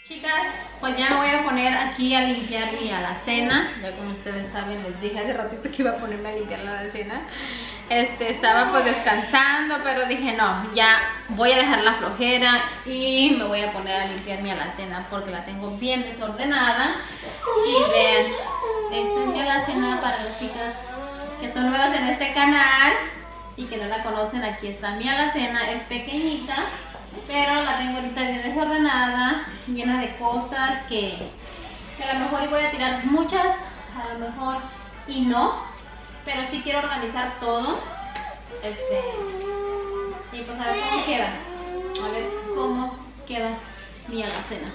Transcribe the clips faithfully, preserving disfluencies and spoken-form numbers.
Chicas, pues ya me voy a poner aquí a limpiar mi alacena. Ya como ustedes saben, les dije hace ratito que iba a ponerme a limpiar la alacena. Este, estaba pues descansando, pero dije no, ya voy a dejar la flojera y me voy a poner a limpiar mi alacena porque la tengo bien desordenada. Y vean, esta es mi alacena para las chicas que son nuevas en este canal y que no la conocen. Aquí está mi alacena, es pequeñita, pero la tengo ahorita bien desordenada, llena de cosas que, que a lo mejor voy a tirar muchas, a lo mejor y no, pero sí quiero organizar todo. Este, y pues a ver cómo queda, a ver cómo queda mi alacena.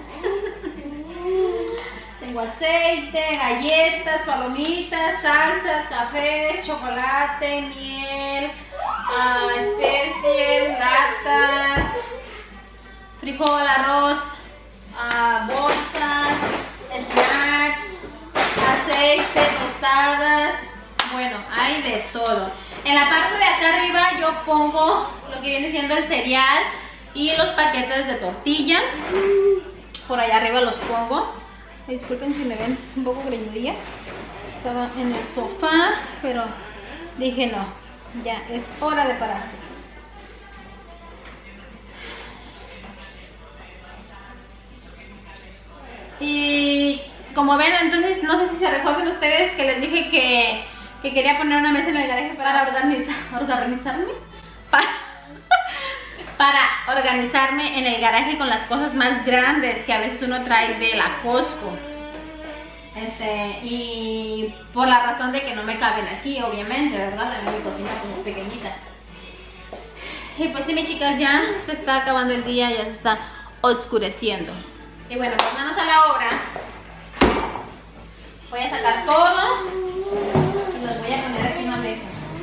Tengo aceite, galletas, palomitas, salsas, cafés, chocolate, miel, uh, especies, latas, frijol, arroz, uh, bolsas, snacks, aceite, tostadas. Bueno, hay de todo. En la parte de acá arriba yo pongo lo que viene siendo el cereal y los paquetes de tortilla. Por allá arriba los pongo. Disculpen si me ven un poco greñudilla. Estaba en el sofá, pero dije no, ya es hora de pararse. Y como ven, entonces no sé si se recuerdan ustedes que les dije que, que quería poner una mesa en el garaje para organizar, organizarme. Para, para organizarme en el garaje con las cosas más grandes que a veces uno trae de la Costco. Este, y por la razón de que no me caben aquí, obviamente, ¿verdad? También mi cocina pues es pequeñita. Y pues sí, mis chicas, ya se está acabando el día, ya se está oscureciendo. Y bueno, pues manos a la obra. Voy a sacar todo y los voy a poner aquí en la mesa.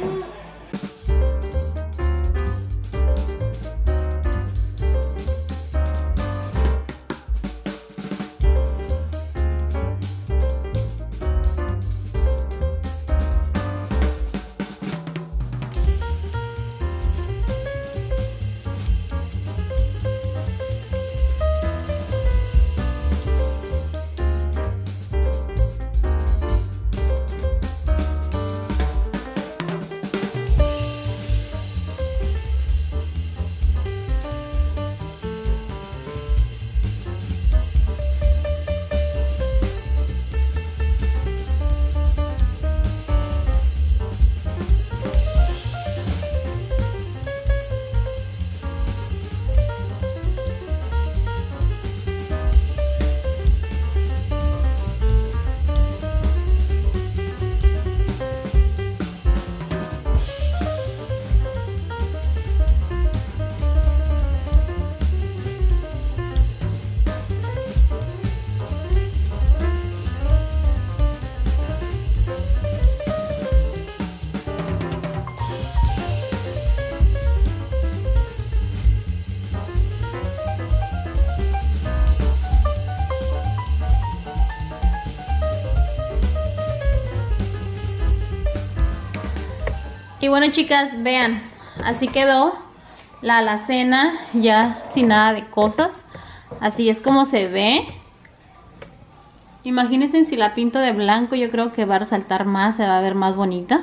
Y bueno, chicas, vean, así quedó la alacena ya sin nada de cosas. Así es como se ve. Imagínense si la pinto de blanco, yo creo que va a resaltar más, se va a ver más bonita.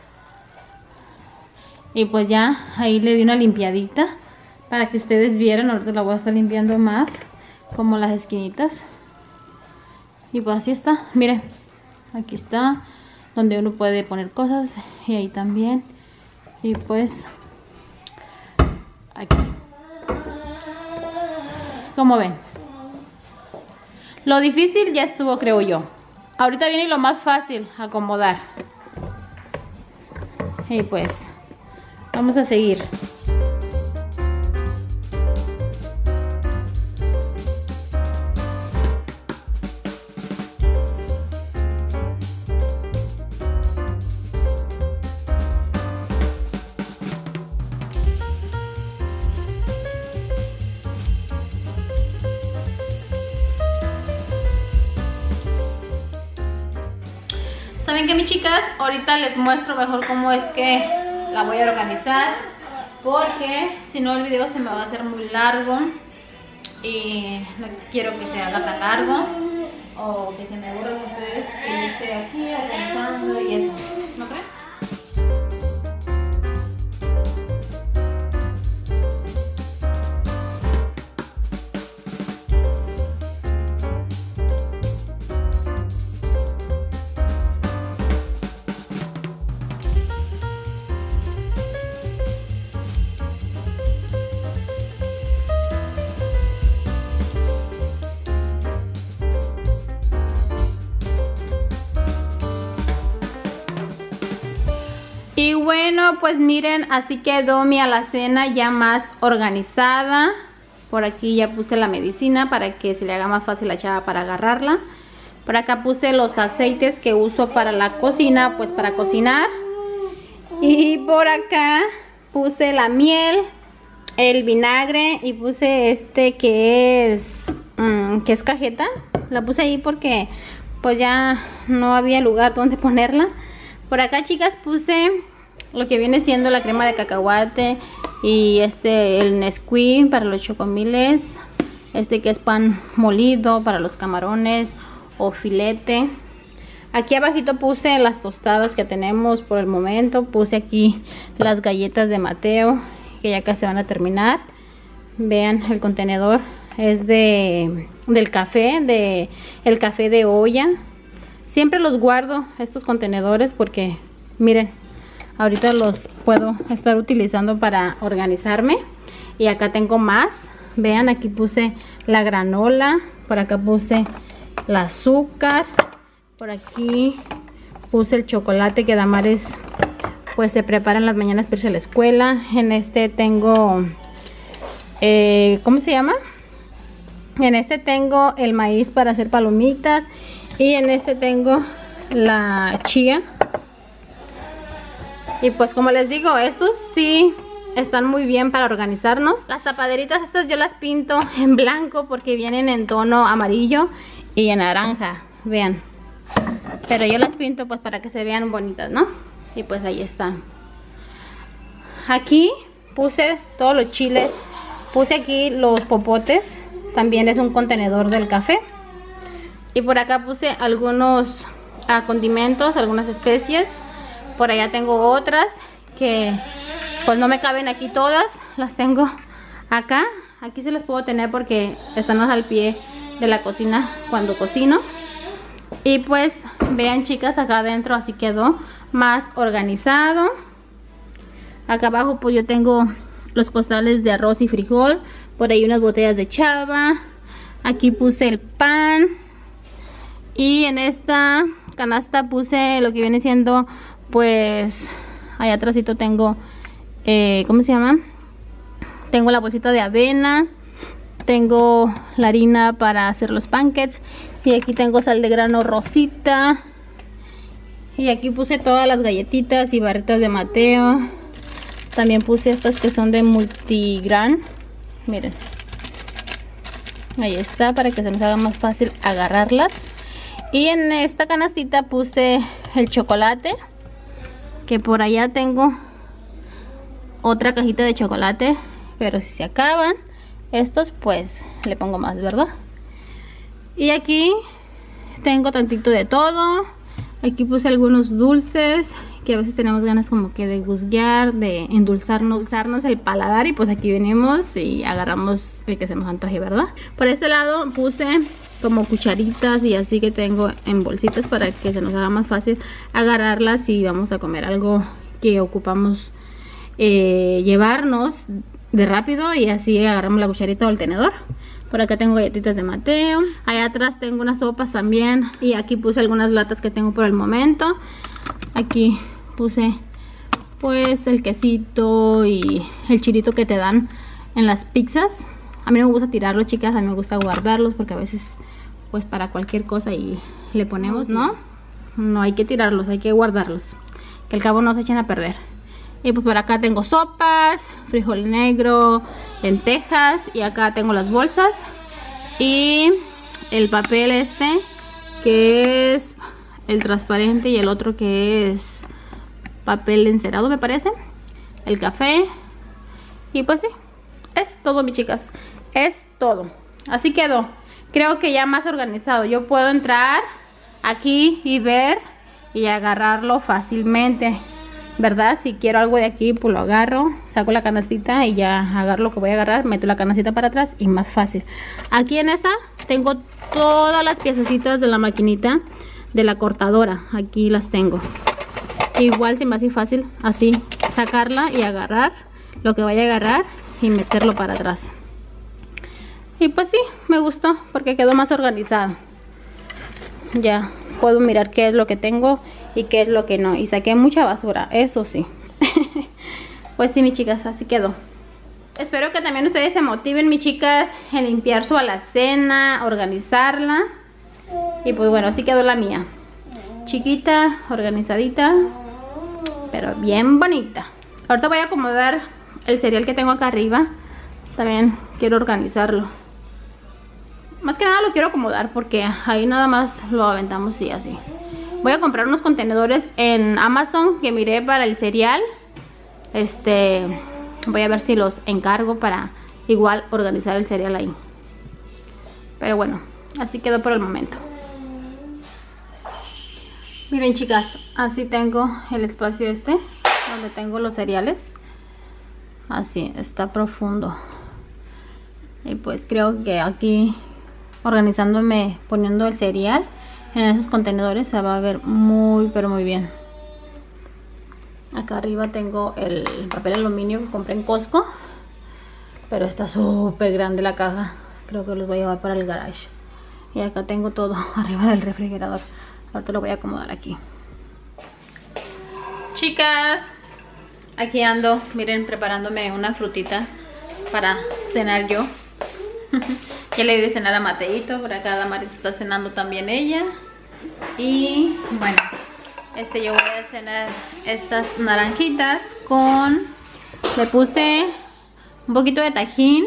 Y pues ya ahí le di una limpiadita para que ustedes vieran. Ahorita la voy a estar limpiando más, como las esquinitas. Y pues así está, miren, aquí está donde uno puede poner cosas, y ahí también, y pues aquí, como ven, lo difícil ya estuvo, creo yo. Ahorita viene lo más fácil, acomodar. Y pues vamos a seguir. ¿Saben qué, mis chicas? Ahorita les muestro mejor cómo es que la voy a organizar, porque si no el video se me va a hacer muy largo. y no quiero que se haga tan largo o que se me aburran ustedes que yo esté aquí organizando y eso, ¿no creen? Y bueno, pues miren, así quedó mi alacena ya más organizada. Por aquí ya puse la medicina para que se le haga más fácil a la chava para agarrarla. Por acá puse los aceites que uso para la cocina, pues para cocinar. Y por acá puse la miel, el vinagre y puse este que es, mmm, que es cajeta. La puse ahí porque pues ya no había lugar donde ponerla. Por acá, chicas, puse lo que viene siendo la crema de cacahuate y este el Nesquik para los chocomiles, este que es pan molido para los camarones o filete. Aquí abajito puse las tostadas que tenemos por el momento. Puse aquí las galletas de Mateo que ya casi van a terminar. Vean, el contenedor es de del café, de el café de olla. Siempre los guardo estos contenedores porque miren, ahorita los puedo estar utilizando para organizarme. Y acá tengo más. Vean, aquí puse la granola, por acá puse el azúcar, por aquí puse el chocolate que Damares pues se prepara en las mañanas para irse a la escuela. En este tengo, eh, ¿cómo se llama? En este tengo el maíz para hacer palomitas. Y en este tengo la chía. Y pues como les digo, estos sí están muy bien para organizarnos. Las tapaderitas estas yo las pinto en blanco porque vienen en tono amarillo y en naranja. Vean. Pero yo las pinto pues para que se vean bonitas, ¿no? Y pues ahí están. Aquí puse todos los chiles. Puse aquí los popotes. También es un contenedor del café. Y por acá puse algunos uh, condimentos, algunas especies. Por allá tengo otras que pues no me caben aquí todas. Las tengo acá. Aquí se las puedo tener porque están más al pie de la cocina cuando cocino. Y pues vean, chicas, acá adentro así quedó más organizado. Acá abajo pues yo tengo los costales de arroz y frijol. Por ahí unas botellas de chava. Aquí puse el pan. Y en esta canasta puse lo que viene siendo, pues, allá atrásito tengo, eh, ¿cómo se llama? Tengo la bolsita de avena, tengo la harina para hacer los pancakes, y aquí tengo sal de grano rosita, y aquí puse todas las galletitas y barritas de Mateo. También puse estas que son de multigran, miren, ahí está, para que se nos haga más fácil agarrarlas. Y en esta canastita puse el chocolate, que por allá tengo otra cajita de chocolate, pero si se acaban estos pues le pongo más, ¿verdad? Y aquí tengo tantito de todo. Aquí puse algunos dulces que a veces tenemos ganas como que de gusguear, de endulzarnos, usarnos el paladar, y pues aquí venimos y agarramos el que se nos antoje, ¿verdad? Por este lado puse como cucharitas y así que tengo en bolsitas para que se nos haga más fácil agarrarlas si vamos a comer algo que ocupamos eh, llevarnos de rápido, y así agarramos la cucharita o el tenedor. Por acá tengo galletitas de Mateo. Allá atrás tengo unas sopas también. Y aquí puse algunas latas que tengo por el momento. Aquí puse pues el quesito y el chilito que te dan en las pizzas. A mí no me gusta tirarlos, chicas. A mí me gusta guardarlos porque a veces pues para cualquier cosa y le ponemos, ¿no? No hay que tirarlos, hay que guardarlos, que al cabo no se echen a perder. Y pues por acá tengo sopas, frijol negro, lentejas, y acá tengo las bolsas y el papel este que es el transparente y el otro que es papel encerado, me parece, el café. Y pues sí, es todo, mis chicas, es todo. así quedó. Creo que ya más organizado. Yo puedo entrar aquí y ver y agarrarlo fácilmente, ¿verdad? Si quiero algo de aquí, pues lo agarro, saco la canastita y ya agarro lo que voy a agarrar, meto la canastita para atrás y más fácil. Aquí en esta tengo todas las piececitas de la maquinita de la cortadora. Aquí las tengo. Igual se me hace fácil así sacarla y agarrar lo que vaya a agarrar y meterlo para atrás. Y pues sí, me gustó porque quedó más organizado. Ya puedo mirar qué es lo que tengo y qué es lo que no. Y saqué mucha basura, eso sí. Pues sí, mis chicas, así quedó. Espero que también ustedes se motiven, mis chicas, en limpiar su alacena, organizarla. Y pues bueno, así quedó la mía. Chiquita, organizadita, pero bien bonita. Ahorita voy a acomodar el cereal que tengo acá arriba. También quiero organizarlo. Más que nada lo quiero acomodar porque ahí nada más lo aventamos y así. Voy a comprar unos contenedores en Amazon que miré para el cereal. Este, voy a ver si los encargo para igual organizar el cereal ahí. Pero bueno, así quedó por el momento. Miren, chicas, así tengo el espacio este donde tengo los cereales. Así, está profundo. Y pues creo que aquí, organizándome, poniendo el cereal en esos contenedores, se va a ver muy pero muy bien. Acá arriba tengo el papel aluminio que compré en Costco, pero está súper grande la caja. Creo que los voy a llevar para el garage. Y acá tengo todo arriba del refrigerador. Ahorita lo voy a acomodar aquí. Chicas, aquí ando, miren, preparándome una frutita para cenar yo. Ya le di de cenar a Mateito. Por acá Damaris está cenando también ella. Y bueno, este yo voy a cenar estas naranjitas con... Le puse un poquito de tajín.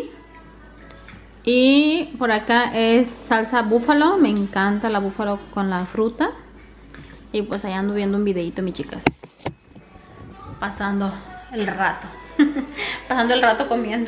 Y por acá es salsa búfalo. Me encanta la búfalo con la fruta. Y pues allá ando viendo un videito, mis chicas. Pasando el rato. Pasando el rato comiendo.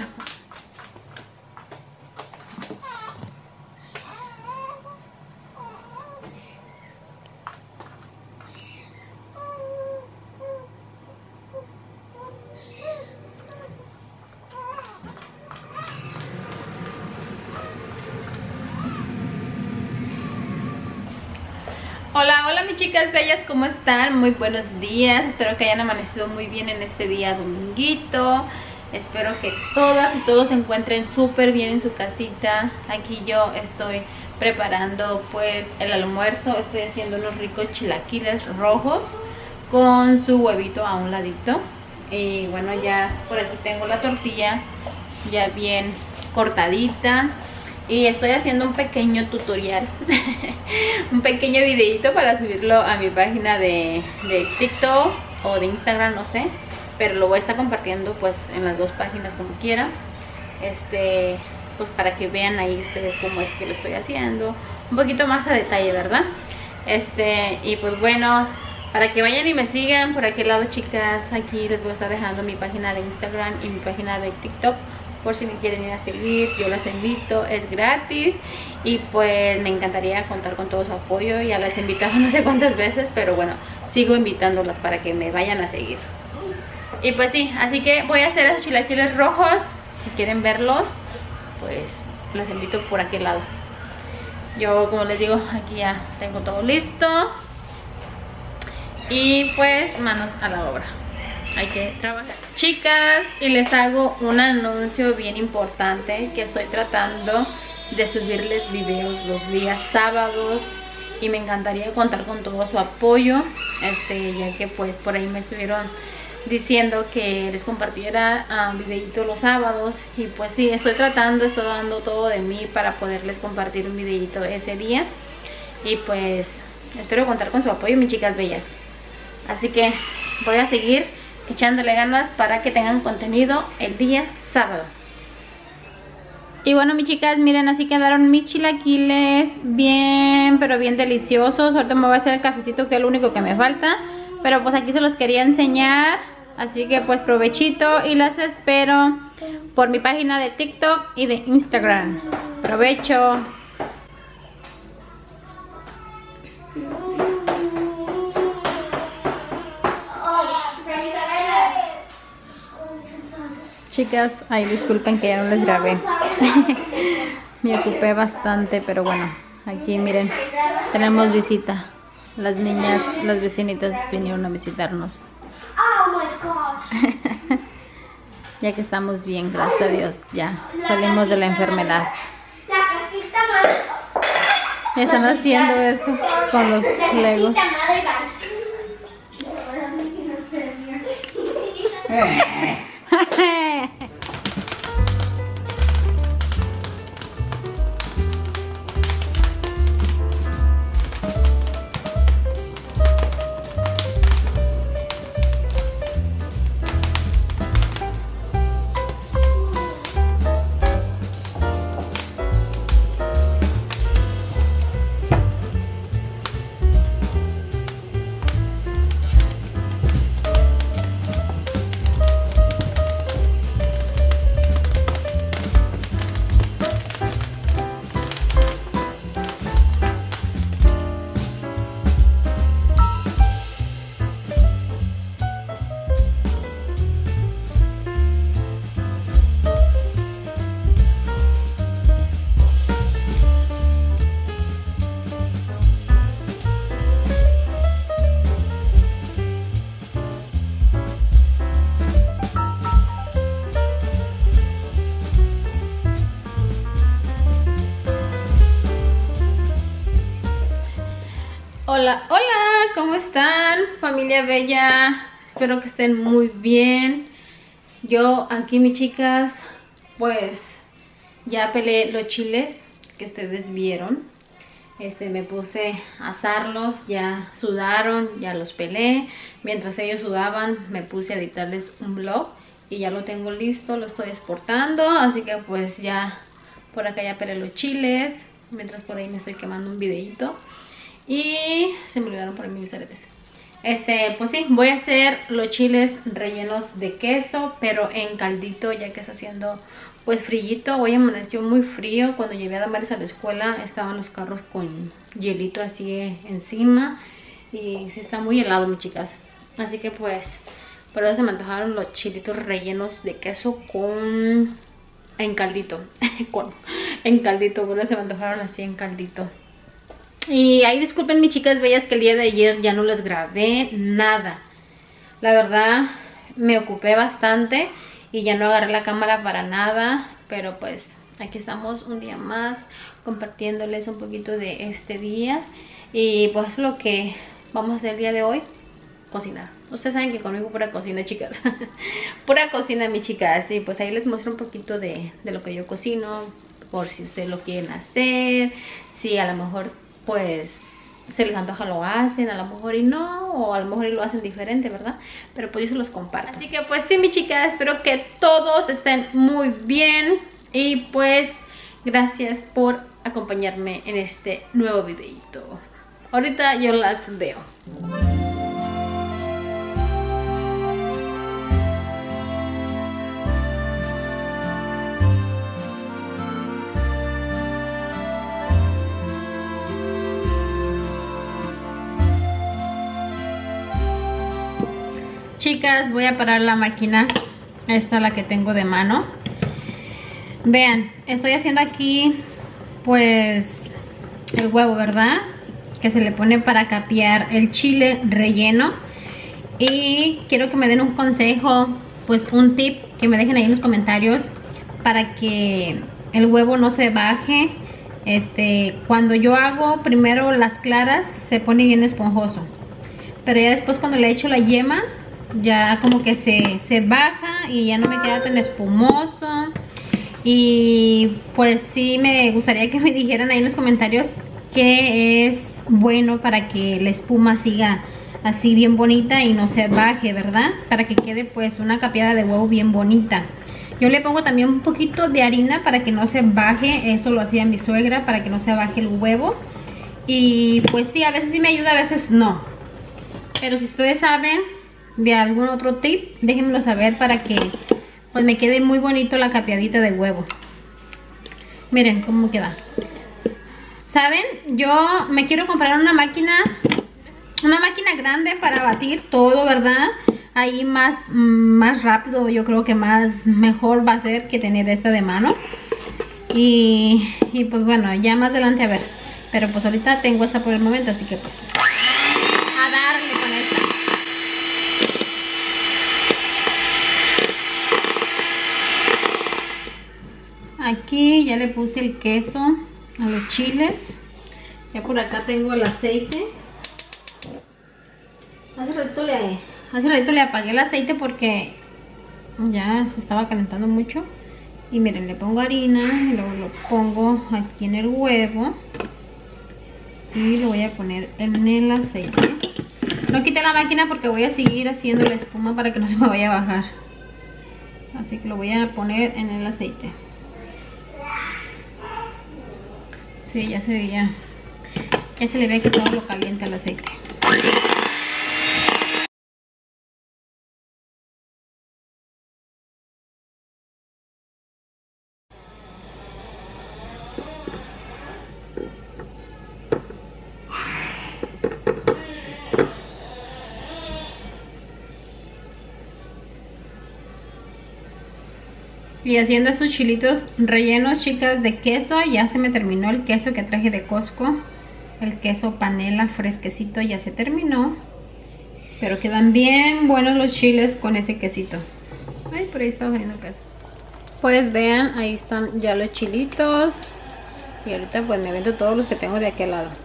Hola, hola mis chicas bellas, ¿cómo están? Muy buenos días, espero que hayan amanecido muy bien en este día dominguito. Espero que todas y todos se encuentren súper bien en su casita. Aquí yo estoy preparando pues el almuerzo. Estoy haciendo unos ricos chilaquiles rojos con su huevito a un ladito. Y bueno, ya por aquí tengo la tortilla ya bien cortadita. Y estoy haciendo un pequeño tutorial, un pequeño videito para subirlo a mi página de, de TikTok o de Instagram, no sé. Pero lo voy a estar compartiendo pues en las dos páginas como quiera. Este, pues para que vean ahí ustedes cómo es que lo estoy haciendo. Un poquito más a detalle, ¿verdad? Este, y pues bueno, para que vayan y me sigan por aquel lado, chicas. Aquí les voy a estar dejando mi página de Instagram y mi página de TikTok. Por si me quieren ir a seguir, yo las invito, es gratis. Y pues me encantaría contar con todo su apoyo. Ya las he invitado no sé cuántas veces, pero bueno, sigo invitándolas para que me vayan a seguir. Y pues sí, así que voy a hacer esos chilaquiles rojos. Si quieren verlos, pues los invito por aquel lado. Yo, como les digo, aquí ya tengo todo listo. Y pues manos a la obra. Hay que trabajar, chicas, y les hago un anuncio bien importante, que estoy tratando de subirles videos los días sábados y me encantaría contar con todo su apoyo, este, ya que pues por ahí me estuvieron diciendo que les compartiera um, videitos los sábados. Y pues sí, estoy tratando, estoy dando todo de mí para poderles compartir un videito ese día. Y pues espero contar con su apoyo, mis chicas bellas. Así que voy a seguir echándole ganas para que tengan contenido el día sábado. Y bueno, mis chicas, miren, así quedaron mis chilaquiles bien, pero bien deliciosos. Ahorita me voy a hacer el cafecito, que es lo único que me falta, pero pues aquí se los quería enseñar. Así que pues provechito y las espero por mi página de TikTok y de Instagram. Provecho. Chicas, ay, disculpen que ya no les grabé. Me ocupé bastante, pero bueno, aquí miren, tenemos visita. Las niñas, las vecinitas vinieron a visitarnos. Oh my gosh. Ya que estamos bien, gracias a Dios, ya salimos de la enfermedad. La casita madre. Están haciendo eso con los legos. Hola, hola, ¿cómo están? Familia bella, espero que estén muy bien. Yo aquí, mis chicas, pues ya pelé los chiles que ustedes vieron. Este, me puse a asarlos, ya sudaron, ya los pelé. Mientras ellos sudaban, me puse a editarles un vlog y ya lo tengo listo, lo estoy exportando. Así que pues ya por acá ya pelé los chiles, mientras por ahí me estoy quemando un videito. Y se me olvidaron por ahí mis aretes. Este, pues sí, voy a hacer los chiles rellenos de queso, pero en caldito, ya que está haciendo pues frillito. Hoy amaneció muy frío. Cuando llevé a Damaris a la escuela estaban los carros con hielito así encima. Y sí está muy helado, mis chicas. Así que pues, por eso se me antojaron los chilitos rellenos de queso con... en caldito. con, en caldito, bueno, se me antojaron así en caldito. Y ahí disculpen, mis chicas bellas, que el día de ayer ya no les grabé nada. La verdad me ocupé bastante y ya no agarré la cámara para nada. Pero pues aquí estamos un día más compartiéndoles un poquito de este día. Y pues lo que vamos a hacer el día de hoy, cocinar. Ustedes saben que conmigo pura cocina, chicas. Pura cocina, mis chicas. Y pues ahí les muestro un poquito de, de lo que yo cocino, por si ustedes lo quieren hacer. Si a lo mejor pues se les antoja, lo hacen, a lo mejor y no, o a lo mejor y lo hacen diferente, ¿verdad? Pero pues yo se los comparto. Así que pues sí, mi chica, espero que todos estén muy bien. Y pues gracias por acompañarme en este nuevo videito. Ahorita yo las veo. Chicas, voy a parar la máquina. Esta es la que tengo de mano. Vean, estoy haciendo aquí pues el huevo, ¿verdad? Que se le pone para capear el chile relleno. Y quiero que me den un consejo, pues un tip, que me dejen ahí en los comentarios para que el huevo no se baje. Este, cuando yo hago primero las claras se pone bien esponjoso, pero ya después cuando le echo la yema ya como que se, se baja y ya no me queda tan espumoso. Y pues sí me gustaría que me dijeran ahí en los comentarios qué es bueno para que la espuma siga así bien bonita y no se baje, ¿verdad? Para que quede pues una capeada de huevo bien bonita. Yo le pongo también un poquito de harina para que no se baje. Eso lo hacía mi suegra, para que no se baje el huevo. Y pues sí, a veces sí me ayuda, a veces no. Pero si ustedes saben de algún otro tip, déjenmelo saber para que pues me quede muy bonito la capeadita de huevo. Miren cómo queda. ¿Saben? Yo me quiero comprar una máquina, una máquina grande para batir todo, ¿verdad? Ahí más, más rápido, yo creo que más mejor va a ser que tener esta de mano. Y, y pues bueno, ya más adelante a ver. Pero pues ahorita tengo esta por el momento, así que pues a darle con esta. Aquí ya le puse el queso a los chiles. Ya por acá tengo el aceite. Hace ratito le, hace ratito le apagué el aceite porque ya se estaba calentando mucho. Y miren, le pongo harina y luego lo pongo aquí en el huevo. Y lo voy a poner en el aceite. No quité la máquina porque voy a seguir haciendo la espuma para que no se me vaya a bajar. Así que lo voy a poner en el aceite. Sí, ya se veía. Ya se le ve que todo lo caliente al aceite. Y haciendo estos chilitos rellenos, chicas, de queso. Ya se me terminó el queso que traje de Costco. El queso panela fresquecito ya se terminó. Pero quedan bien buenos los chiles con ese quesito. Ay, por ahí estaba saliendo el queso. Pues vean, ahí están ya los chilitos. Y ahorita pues me vendo todos los que tengo de aquel lado.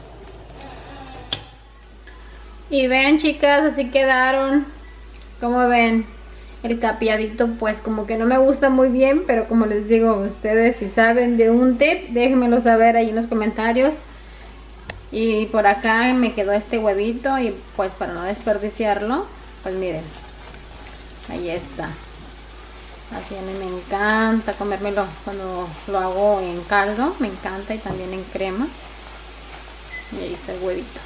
Y vean, chicas, así quedaron. Como ven, el capeadito pues como que no me gusta muy bien, pero como les digo, ustedes si saben de un tip, déjenmelo saber ahí en los comentarios. Y por acá me quedó este huevito y pues para no desperdiciarlo, pues miren, ahí está. Así a mí me encanta comérmelo cuando lo hago en caldo, me encanta, y también en crema. Y ahí está el huevito.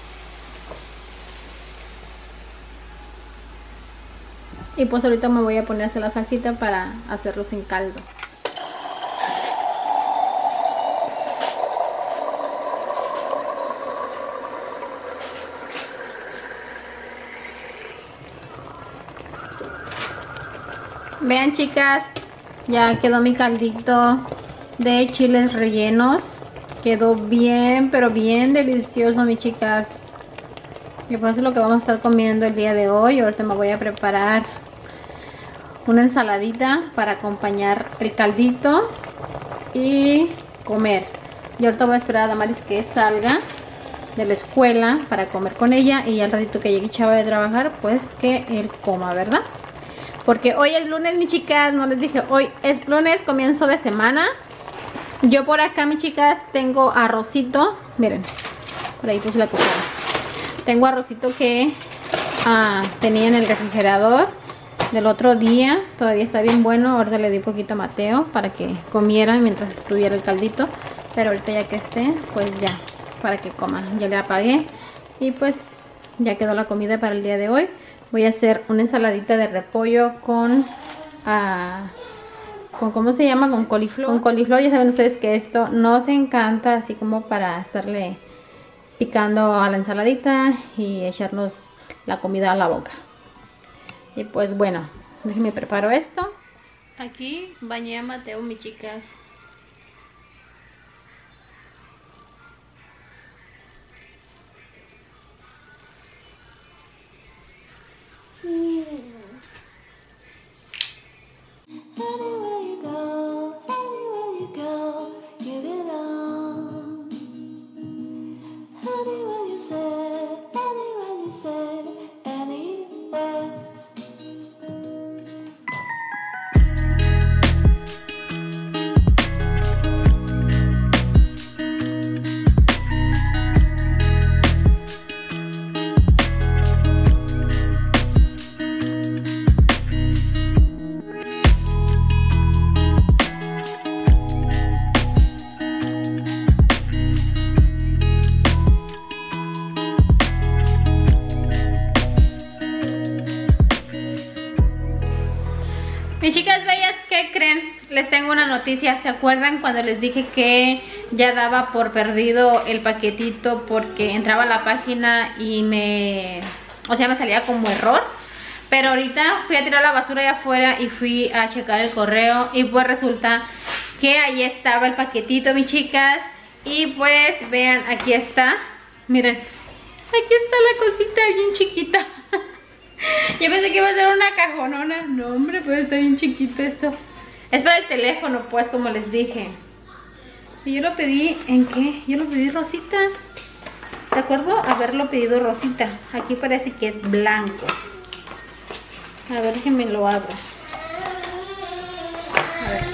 Y pues ahorita me voy a poner a hacer la salsita para hacerlos en caldo. Vean, chicas, ya quedó mi caldito de chiles rellenos. Quedó bien, pero bien delicioso, mis chicas. Y pues es lo que vamos a estar comiendo el día de hoy. Ahorita me voy a preparar una ensaladita para acompañar el caldito y comer. Y ahorita voy a esperar a Damaris que salga de la escuela para comer con ella. Y al ratito que llegue Chava de trabajar, pues que él coma, ¿verdad? Porque hoy es lunes, mis chicas. No les dije, hoy es lunes, comienzo de semana. Yo por acá, mis chicas, tengo arrocito. Miren, por ahí puse la cuchara. Tengo arrocito que ah, tenía en el refrigerador del otro día. Todavía está bien bueno. Ahorita le di un poquito a Mateo para que comiera mientras estuviera el caldito. Pero ahorita ya que esté, pues ya, para que coma. Ya le apagué. Y pues ya quedó la comida para el día de hoy. Voy a hacer una ensaladita de repollo con... Ah, con ¿cómo se llama? Con coliflor. Con coliflor. Ya saben ustedes que esto nos encanta. Así como para estarle picando a la ensaladita y echarnos la comida a la boca. Y pues bueno, déjenme preparo esto. Aquí bañé a Mateo, mis chicas. Mis chicas bellas, ¿qué creen? les tengo una noticia. ¿Se acuerdan cuando les dije que ya daba por perdido el paquetito porque entraba a la página y me... o sea, me salía como error? Pero ahorita fui a tirar la basura allá afuera y fui a checar el correo y pues resulta que ahí estaba el paquetito, mis chicas. Y pues vean, aquí está. Miren, aquí está la cosita bien chiquita. Yo pensé que iba a ser una cajonona. No, hombre, pues está bien chiquito esto. Es para el teléfono, pues, como les dije. Y yo lo pedí, ¿en qué? Yo lo pedí rosita. ¿De acuerdo? Haberlo pedido rosita. Aquí parece que es blanco. A ver, déjenme lo abro. A ver.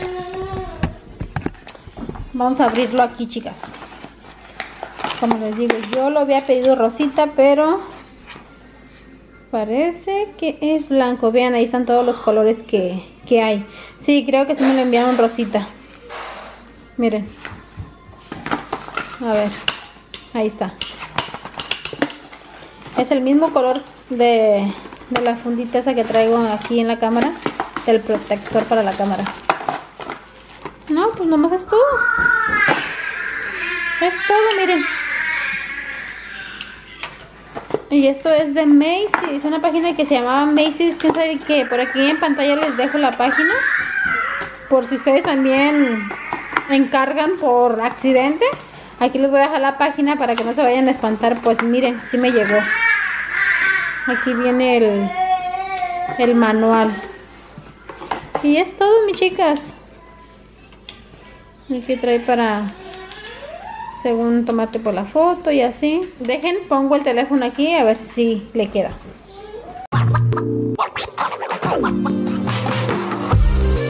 Vamos a abrirlo aquí, chicas. Como les digo, yo lo había pedido rosita, pero parece que es blanco. Vean, ahí están todos los colores que, que hay. Sí, creo que sí me lo enviaron rosita. Miren. A ver. Ahí está. Es el mismo color de, de la fundita esa que traigo aquí en la cámara. El protector para la cámara. No, pues nomás es todo. Es todo, miren. Y esto es de Macy's, una página que se llamaba Macy's, quién sabe qué. Por aquí en pantalla les dejo la página, por si ustedes también encargan por accidente. Aquí les voy a dejar la página para que no se vayan a espantar. Pues miren, sí me llegó. Aquí viene el, el manual. Y es todo, mis chicas. Aquí trae para... según tomarte por la foto y así. Dejen, pongo el teléfono aquí a ver si sí le queda.